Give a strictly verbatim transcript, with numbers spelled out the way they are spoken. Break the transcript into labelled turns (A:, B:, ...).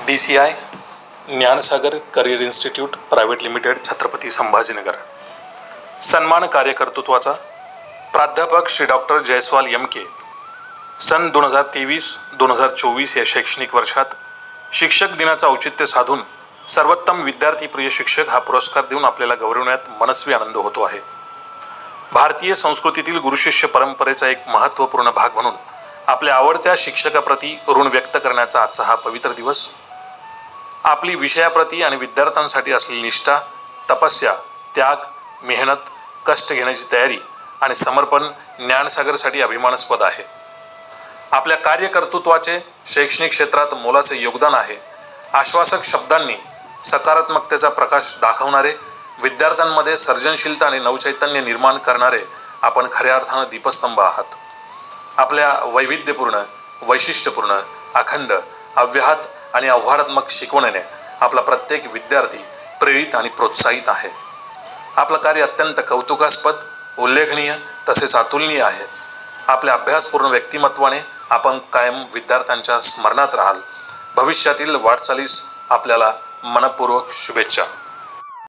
A: D C I Gyansagar career institute private limited, Chhatrapati Sambhajinagar. सन्मान कार्यकर्तृत्वाचा प्राध्यापक Shri doctor Jaiswal M K. सन दोन हजार तेवीस दोन हजार चोवीस या शैक्षणिक वर्षात शिक्षक दिनाचं औचित्य साधून सर्वोत्तम विद्यार्थी प्रिय शिक्षक हा पुरस्कार देऊन आपल्याला गौरवण्यात मनस्वी आनंद होतो आहे. भारतीय संस्कृतीतील गुरुशिष्य परंपरेचा एक महत्त्वपूर्ण भाग म्हणून आपल्या आवडत्या शिक्षकाप्रती ऋण व्यक्त करण्याचा आजचा हा पवित्र दिवस आपली विषयाप्रती आणि विद्यार्थ्यांसाठी असलेली निष्ठा, तपस्या, त्याग, मेहनत, कष्ट घेण्याची तयारी आणि समर्पण ज्ञानसागरसाठी अभिमानास्पद आहे. आपल्या कार्यकर्तृत्वाचे शैक्षणिक क्षेत्रात मोलाचे योगदान आहे. आश्वासक शब्दांनी सकारात्मकतेचा प्रकाश दाखवणारे, विद्यार्थ्यांमध्ये सर्जनशीलता आणि नवचैतन्य निर्माण करणारे आपण खऱ्या अर्थानं दीपस्तंभ आहात. आपल्या वैविध्यपूर्ण, वैशिष्ट्यपूर्ण, अखंड, अव्याहत आणि आव्हानात्मक शिकवणीने आपला प्रत्येक विद्यार्थी प्रेरित आणि प्रोत्साहित आहे. आपलं कार्य अत्यंत कौतुकास्पद, उल्लेखनीय तसेच अतुलनीय आहे. आपल्या अभ्यासपूर्ण व्यक्तिमत्वाने आपण कायम विद्यार्थ्यांच्या स्मरणात राहाल. भविष्यातील वाटचालीस आपल्याला मनपूर्वक शुभेच्छा.